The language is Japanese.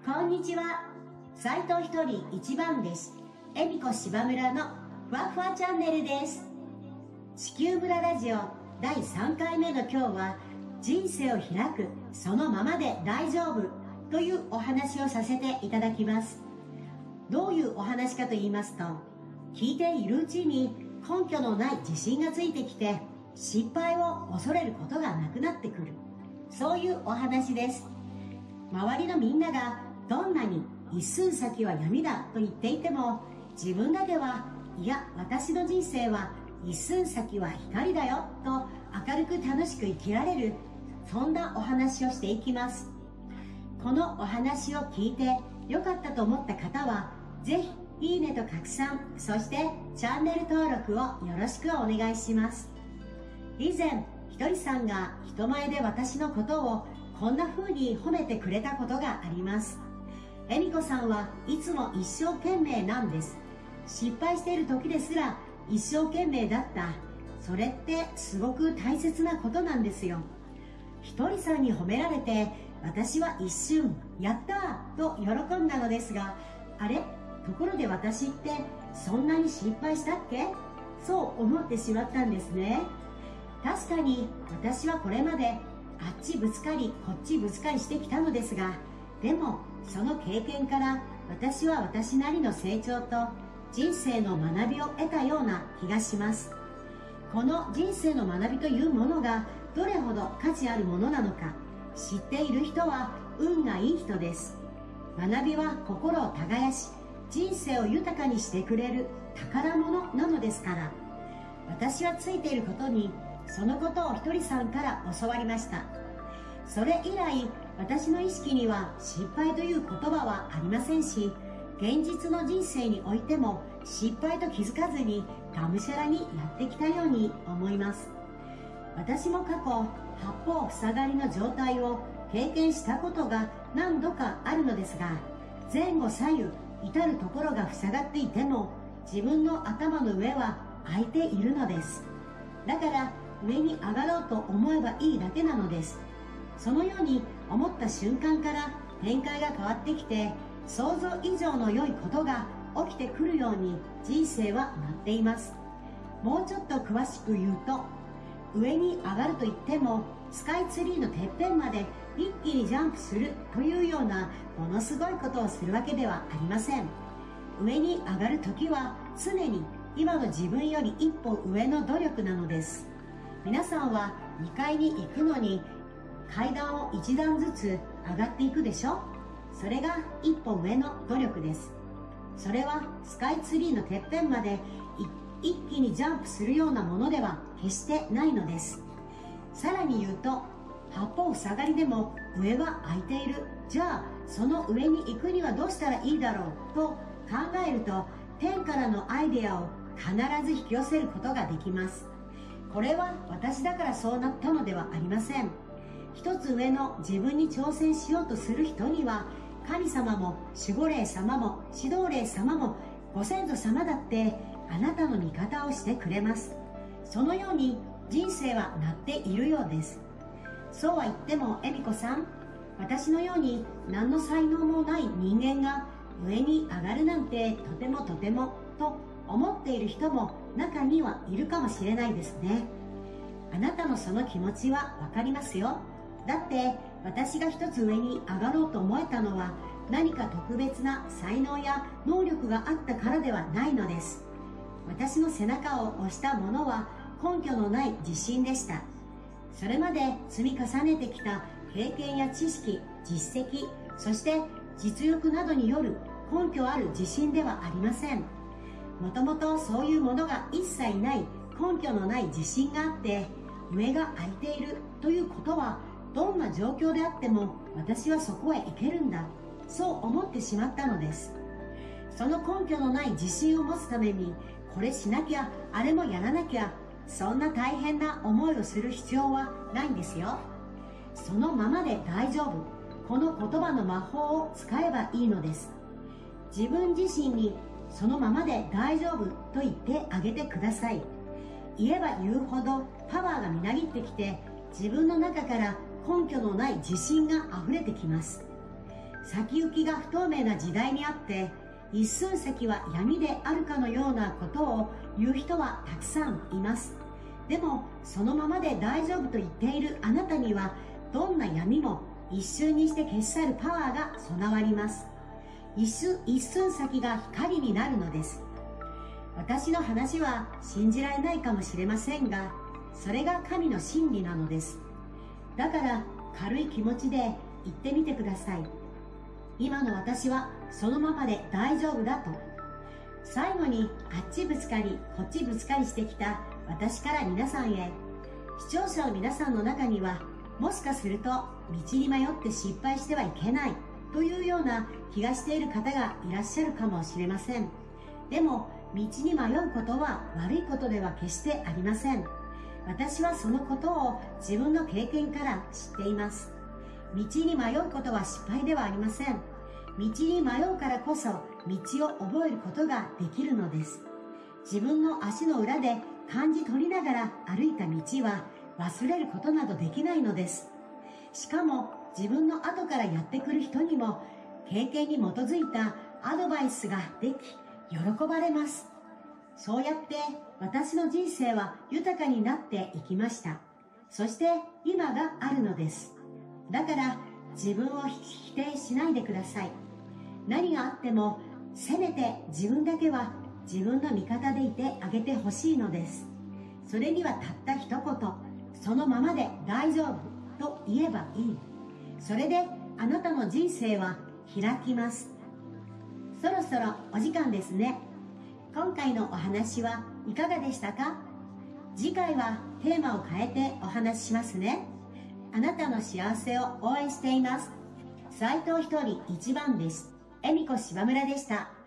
こんにちは。斉藤ひとり一番弟子、恵美子芝村のふわふわチャンネルです。地球村ラジオ第3回目の今日は、人生を開くそのままで大丈夫というお話をさせていただきます。どういうお話かと言いますと、聞いているうちに根拠のない自信がついてきて、失敗を恐れることがなくなってくる、そういうお話です。周りのみんながどんなに一寸先は闇だと言っていても、自分だけはいや、私の人生は一寸先は光だよと明るく楽しく生きられる、そんなお話をしていきます。このお話を聞いて良かったと思った方は、ぜひいいねと拡散、そしてチャンネル登録をよろしくお願いします。以前ひとりさんが人前で私のことをこんな風に褒めてくれたことがあります。恵美子さんはいつも一生懸命なんです。失敗している時ですら一生懸命だった。それってすごく大切なことなんですよ。ひとりさんに褒められて、私は一瞬やったーと喜んだのですが、あれ、ところで私ってそんなに失敗したっけ？そう思ってしまったんですね。確かに私はこれまであっちぶつかりこっちぶつかりしてきたのですが、でもその経験から私は私なりの成長と人生の学びを得たような気がします。この人生の学びというものがどれほど価値あるものなのか知っている人は運がいい人です。学びは心を耕し、人生を豊かにしてくれる宝物なのですから。私はついていることにそのことをひとりさんから教わりました。それ以来私の意識には失敗という言葉はありませんし、現実の人生においても失敗と気づかずにがむしゃらにやってきたように思います。私も過去八方塞がりの状態を経験したことが何度かあるのですが、前後左右至るところが塞がっていても自分の頭の上は空いているのです。だから上に上がろうと思えばいいだけなのです。そのように思った瞬間から展開が変わってきて、想像以上の良いことが起きてくるように人生はなっています。もうちょっと詳しく言うと、上に上がるといってもスカイツリーのてっぺんまで一気にジャンプするというようなものすごいことをするわけではありません。上に上がるときは常に今の自分より一歩上の努力なのです。皆さんは2階に行くのに階段を1段ずつ上がっていくでしょ。それが一歩上の努力です。それはスカイツリーのてっぺんまで一気にジャンプするようなものでは決してないのです。さらに言うと、八方塞がりでも上は空いている。じゃあその上に行くにはどうしたらいいだろうと考えると、天からのアイデアを必ず引き寄せることができます。これは私だからそうなったのではありません。一つ上の自分に挑戦しようとする人には、神様も守護霊様も指導霊様もご先祖様だってあなたの味方をしてくれます。そのように人生はなっているようです。そうは言っても恵美子さん、私のように何の才能もない人間が上に上がるなんてとてもとてもと思っている人も中にはいるかもしれないですね。あなたのその気持ちはわかりますよ。だって私が一つ上に上がろうと思えたのは何か特別な才能や能力があったからではないのです。私の背中を押したものは根拠のない自信でした。それまで積み重ねてきた経験や知識、実績、そして実力などによる根拠ある自信ではありません。もともとそういうものが一切ない根拠のない自信があって、上が空いているということは、どんな状況であっても私はそこへ行けるんだ、そう思ってしまったのです。その根拠のない自信を持つためにこれしなきゃあれもやらなきゃ、そんな大変な思いをする必要はないんですよ。そのままで大丈夫、この言葉の魔法を使えばいいのです。自分自身にそのままで大丈夫と言ってあげてください。言えば言うほどパワーがみなぎってきて、自分の中から根拠のない自信があふれてきます。 先行きが不透明な時代にあって、一寸先は闇であるかのようなことを言う人はたくさんいます。でもそのままで大丈夫と言っているあなたには、どんな闇も一瞬にして消し去るパワーが備わります。一寸先が光になるのです。私の話は信じられないかもしれませんが、それが神の真理なのです。だから軽い気持ちで言ってみてください。今の私はそのままで大丈夫だと。最後にあっちぶつかりこっちぶつかりしてきた私から皆さんへ、視聴者の皆さんの中には、もしかすると道に迷って失敗してはいけないというような気がしている方がいらっしゃるかもしれません。でも道に迷うことは悪いことでは決してありません。私はそのことを自分の経験から知っています。道に迷うことは失敗ではありません。道に迷うからこそ道を覚えることができるのです。自分の足の裏で感じ取りながら歩いた道は忘れることなどできないのです。しかも自分の後からやってくる人にも経験に基づいたアドバイスができ、喜ばれます。そうやって私の人生は豊かになっていきました。そして今があるのです。だから自分を否定しないでください。何があってもせめて自分だけは自分の味方でいてあげてほしいのです。それにはたった一言、そのままで大丈夫と言えばいい。それであなたの人生は開きます。そろそろお時間ですね。今回のお話はいかがでしたか？次回はテーマを変えてお話ししますね。あなたの幸せを応援しています。斉藤ひとり一番です。恵美子柴村でした。